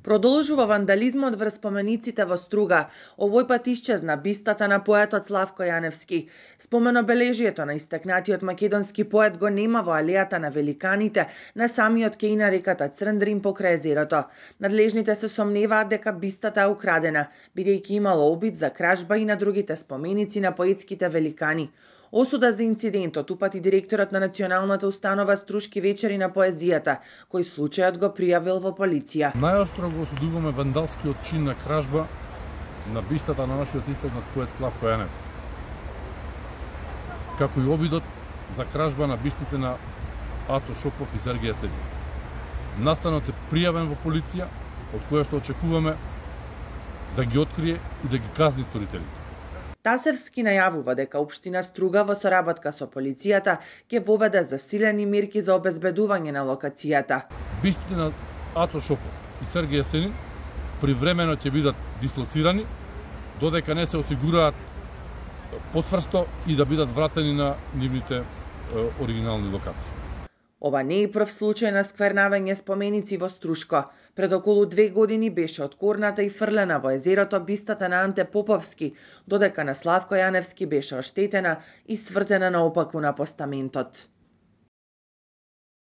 Продолжува вандализмот врз спомениците во Струга. Овој пат исчезна бистата на поетот Славко Јаневски. Споменобележието на истакнатиот македонски поет го нема во алејата на великаните на самиот кеј на реката Црндрин покрај езерото. Надлежните се сомневаат дека бистата е украдена, бидејќи имало обид за кражба и на другите споменици на поетските великани. Осуда за инцидентот упати директорот на Националната установа Струшки вечери на поезијата, кој случајот го пријавил во полиција. Најостро го осудуваме вандалскиот чин на кражба на бистата на нашиот истакнат поет Славко Јаневски, како и обидот за кражба на бистите на Ацо Шопов и Сергеј Јасенин. Настанот е пријавен во полиција, од која што очекуваме да ги открие и да ги казни сторителите. Тасевски најавува дека општина Струга во соработка со полицијата ќе воведе засилени мерки за обезбедување на локацијата. Бистите на Ацо Шопов и Сергеј Јасенин привремено ќе бидат дислоцирани додека не се осигураат потврсто и да бидат вратени на нивните оригинални локации. Ова не е прв случај на сквернавање споменици во Струшко. Пред околу 2 години беше откорната и фрлена во езерото бистата на Анте Поповски, додека на Славко Јаневски беше оштетена и свртена наопаку на постаментот.